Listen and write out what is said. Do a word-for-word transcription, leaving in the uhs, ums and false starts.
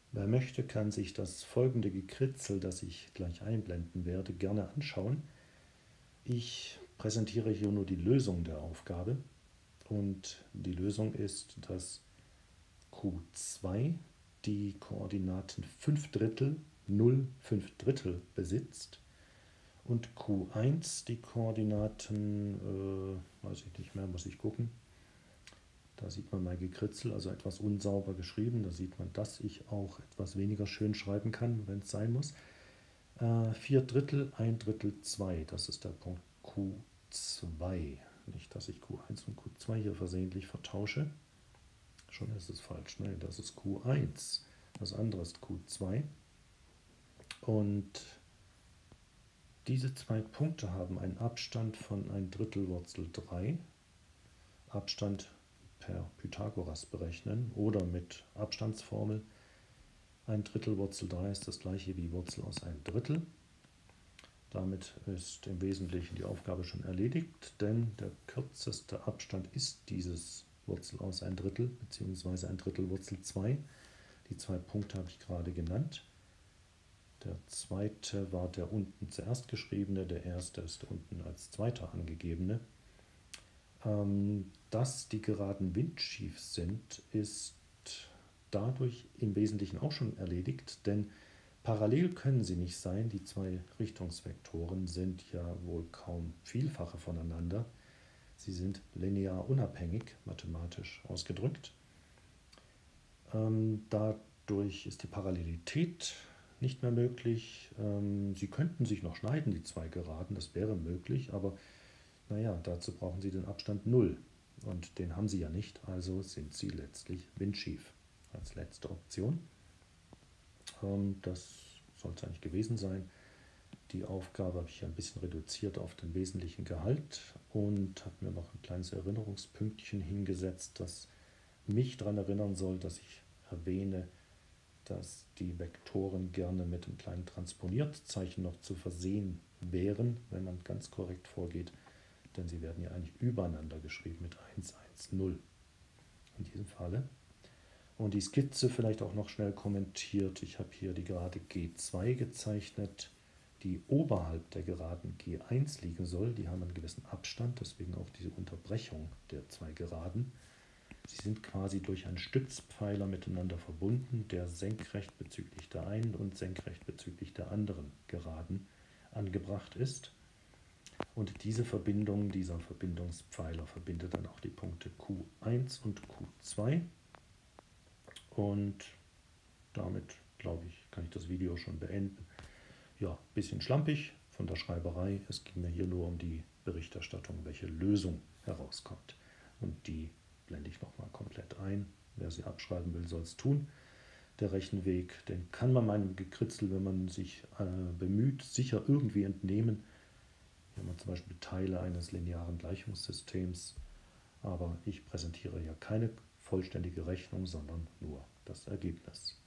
Wer möchte, kann sich das folgende Gekritzel, das ich gleich einblenden werde, gerne anschauen. Ich präsentiere hier nur die Lösung der Aufgabe und die Lösung ist, dass Q zwei die Koordinaten fünf Drittel, null, fünf Drittel besitzt und Q eins die Koordinaten, äh, weiß ich nicht mehr, muss ich gucken. Da sieht man mein Gekritzel, also etwas unsauber geschrieben. Da sieht man, dass ich auch etwas weniger schön schreiben kann, wenn es sein muss. Äh, vier Drittel, ein Drittel, zwei, das ist der Punkt Q zwei. Nicht, dass ich Q eins und Q zwei hier versehentlich vertausche. Schon ist es falsch. Nein, das ist Q eins. Das andere ist Q zwei. Und diese zwei Punkte haben einen Abstand von ein Drittel Wurzel drei. Abstand per Pythagoras berechnen oder mit Abstandsformel. Ein Drittel Wurzel drei ist das gleiche wie Wurzel aus ein Drittel. Damit ist im Wesentlichen die Aufgabe schon erledigt, denn der kürzeste Abstand ist dieses Wurzel aus ein Drittel bzw. ein Drittel Wurzel zwei. Die zwei Punkte habe ich gerade genannt. Der zweite war der unten zuerst geschriebene, der erste ist unten als zweiter angegebene. Dass die Geraden windschief sind, ist dadurch im Wesentlichen auch schon erledigt, denn parallel können sie nicht sein. Die zwei Richtungsvektoren sind ja wohl kaum Vielfache voneinander. Sie sind linear unabhängig, mathematisch ausgedrückt. Ähm, dadurch ist die Parallelität nicht mehr möglich. Ähm, sie könnten sich noch schneiden, die zwei Geraden, das wäre möglich, aber naja, dazu brauchen sie den Abstand null. Und den haben sie ja nicht, also sind sie letztlich windschief als letzte Option. Ähm, das soll es eigentlich gewesen sein. Die Aufgabe habe ich ein bisschen reduziert auf den wesentlichen Gehalt und habe mir noch ein kleines Erinnerungspünktchen hingesetzt, das mich daran erinnern soll, dass ich erwähne, dass die Vektoren gerne mit einem kleinen Transponiertzeichen noch zu versehen wären, wenn man ganz korrekt vorgeht, denn sie werden ja eigentlich übereinander geschrieben mit eins, eins, null in diesem Falle. Und die Skizze vielleicht auch noch schnell kommentiert. Ich habe hier die Gerade G zwei gezeichnet, die oberhalb der Geraden G eins liegen soll. Die haben einen gewissen Abstand, deswegen auch diese Unterbrechung der zwei Geraden. Sie sind quasi durch einen Stützpfeiler miteinander verbunden, der senkrecht bezüglich der einen und senkrecht bezüglich der anderen Geraden angebracht ist. Und diese Verbindung, dieser Verbindungspfeiler verbindet dann auch die Punkte Q eins und Q zwei. Und damit, glaube ich, kann ich das Video schon beenden. Ja, ein bisschen schlampig von der Schreiberei. Es ging mir hier nur um die Berichterstattung, welche Lösung herauskommt. Und die blende ich nochmal komplett ein. Wer sie abschreiben will, soll es tun. Der Rechenweg, den kann man meinem Gekritzel, wenn man sich äh, bemüht, sicher irgendwie entnehmen. Hier haben wir zum Beispiel Teile eines linearen Gleichungssystems. Aber ich präsentiere hier keine vollständige Rechnung, sondern nur das Ergebnis.